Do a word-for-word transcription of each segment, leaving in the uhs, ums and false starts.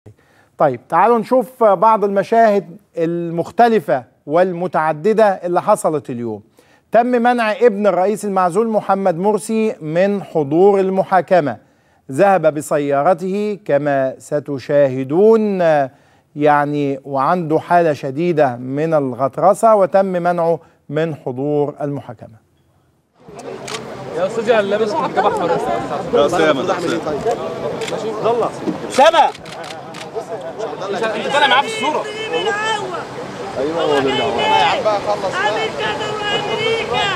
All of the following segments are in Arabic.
طيب تعالوا نشوف بعض المشاهد المختلفة والمتعددة اللي حصلت اليوم. تم منع ابن الرئيس المعزول محمد مرسي من حضور المحاكمة، ذهب بسيارته كما ستشاهدون يعني وعنده حالة شديدة من الغطرسة، وتم منعه من حضور المحاكمة. يا استاذ اللي لابس حجاب احمر يا اسامه ماشي يلا سما انت طالع معاه في الصوره. ايوه هو بيرجع يا عم بقى خلص امريكا وامريكا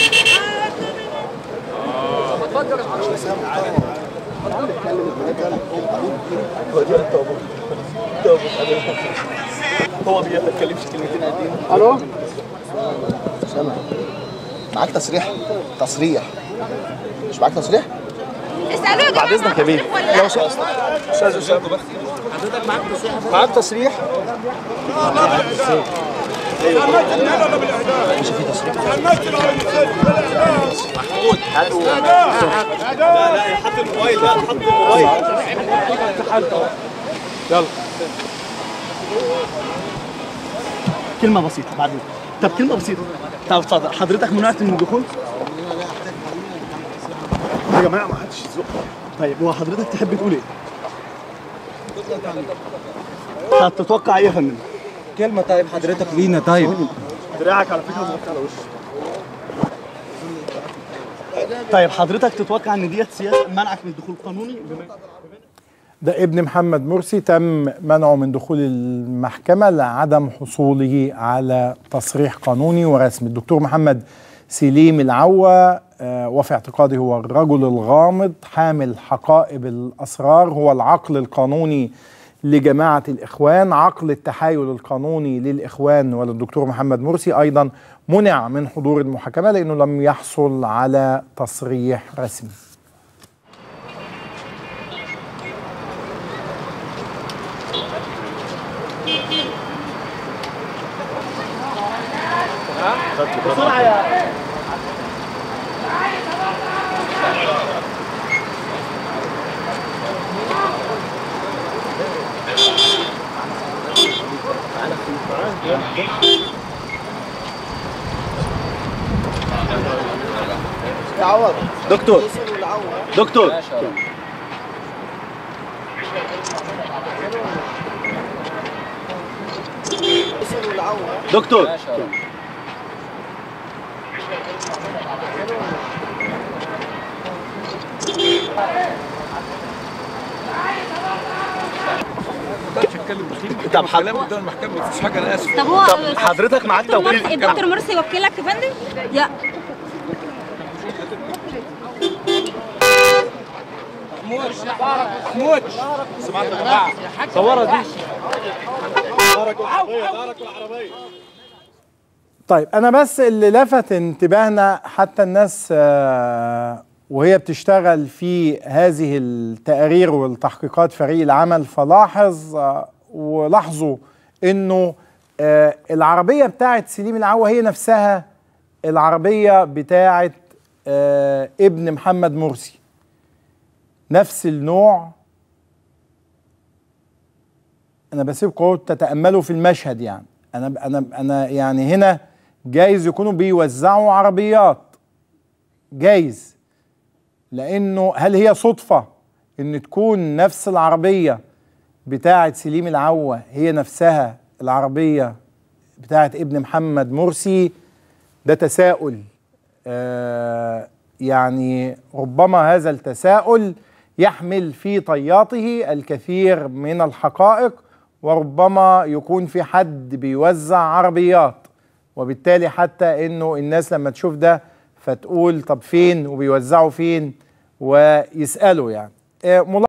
هو ما بيتكلمش كلمتين قديم. الو سامع معاك تصريح؟ تصريح مش معاك تصريح؟ اسالوه يا بعد اذنك يا بيه لو استاذ اسامه حضرتك معاك تصريح؟ معاك تصريح؟ مش في تصريح محمود لا لا حط الموبايل لا حط الموبايل يلا كلمة بسيطة بعدين. طب كلمة بسيطة. طب اتفضل حضرتك منعت من الدخول؟ يا جماعة ما حدش يزق. طيب هو حضرتك تحب تقول ايه؟ طب تتوقع ايه يا فندم؟ كلمه طيب حضرتك لينا طيب. دراعك على فكرة موطي على وشك. طيب حضرتك تتوقع ان ديت سياسة منعك من الدخول قانوني؟ ده ابن محمد مرسي تم منعه من دخول المحكمة لعدم حصوله على تصريح قانوني ورسمي. الدكتور محمد سليم العوة وفي اعتقادي هو الرجل الغامض حامل حقائب الأسرار، هو العقل القانوني لجماعة الإخوان، عقل التحايل القانوني للإخوان وللدكتور محمد مرسي. أيضا منع من حضور المحاكمة لأنه لم يحصل على تصريح رسمي. بسرعة يا عوض دكتور دكتور دكتور طب كلام قدام المحكمه مفيش حاجه انا اسف. طب هو طب حضرتك معاك توكيل؟ الدكتور مرسي وكيلك يا فندم؟ يا محمود سمعت يا جماعه صورها دي دارك العربيه دارك العربيه. طيب أنا بس اللي لفت انتباهنا حتى الناس آه وهي بتشتغل في هذه التقارير والتحقيقات فريق العمل، فلاحظ آه ولاحظوا إنه آه العربية بتاعت سليم العوة هي نفسها العربية بتاعت آه ابن محمد مرسي، نفس النوع. أنا بسيبكم تتأملوا في المشهد. يعني أنا أنا أنا يعني هنا جايز يكونوا بيوزعوا عربيات، جايز، لأنه هل هي صدفة إن تكون نفس العربية بتاعة سليم العوة هي نفسها العربية بتاعة ابن محمد مرسي؟ ده تساؤل. آه يعني ربما هذا التساؤل يحمل في طياته الكثير من الحقائق، وربما يكون في حد بيوزع عربيات، وبالتالي حتى انه الناس لما تشوف ده فتقول طب فين وبيوزعوا فين ويسألوا يعني.